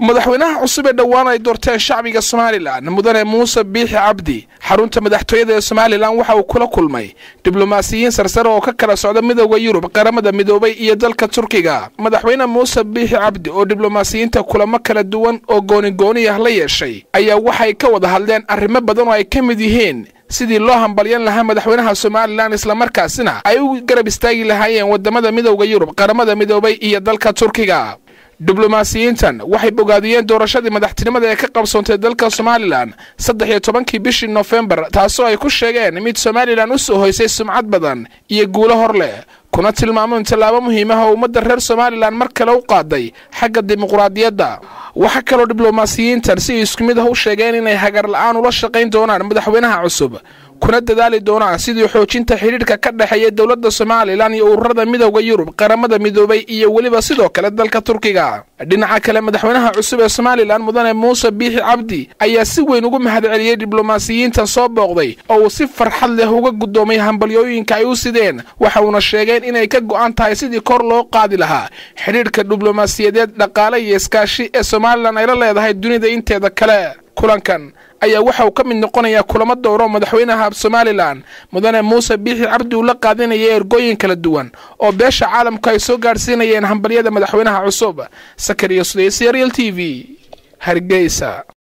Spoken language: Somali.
madaxweynaha cusub ee dhawaan ay doorteen shacbiga Soomaaliland mudane Muuse Biixi Cabdi xarunta madaxtooyada ee Soomaaliland waxa uu kula kulmay diblomaasiyiin sarsare oo ka kala socda midowga Yurub qaramada midoobay iyo dalka Turkiga madaxweynaha Muuse Biixi Cabdi oo diblomaasiyiinta kulamo kala duwan oo gooni ah la yeeshay ayaa waxay ka wada hadleen arrimo badan oo ay ka mid yihiin sidii loo hambalyan lahaa madaxweynaha Soomaaliland isla markaasina ay u garab istaagi lahaayeen wadamada midowga Yurub qaramada midoobay iyo dalka Turkiga diblomaasiyiintan waxay bogaadiyeen doorashadii madaxtinimada ee ka qabsoontay dalka Soomaaliland 13 bishii November taasoo ay ku sheegeen mid Soomaaliland u soo hoysay sumcad badan iyo guulo hor leh kuna tilmaameen talaabo muhiim ah oo ummadda reer Soomaaliland mar kale u qaaday xagga dimuqraadiyadda waxa kale diblomaasiyiintan si isku mid ah u sheegeen inay hagar la'aan ula shaqeyn doonaan madaxweynaha cusub kuna dadaali doonaan sidii xoojinta xiriirka ka dhaxeeya dawladda Soomaaliland iyo ururada midowga Yurub qaramada midoobay iyo waliba sidoo kale dalka Turkiga dhinaca kale madaxweynaha cusub ee Soomaaliland mudane Muuse Biixi Cabdi ayaa si weyn ugu mahadceliyay diblomaasiyiintan soo booqday oo si farxad leh uga gudoomay hambalyooyinka ay u sideen waxa uu sheegay inay ka go'an tahay sidii kor loo qaadi lahaa xiriirka diblomaasiyadeed dhaqaale iyo iskaashi ee Soomaaliland ay la leedahay dunida inteeda kale kulankan ayaa waxa uu ka mid noqonayaa kulamo dowro madaxweynaha Soomaaliland mudane Muuse Biixi Cabdi uu la qaadinayay ergooyin kala duwan oo beesha caalamka ay soo gaarsiinayeen hambalyada madaxweynaha cusub Sakariya Sudeys Real TV Hargeysa.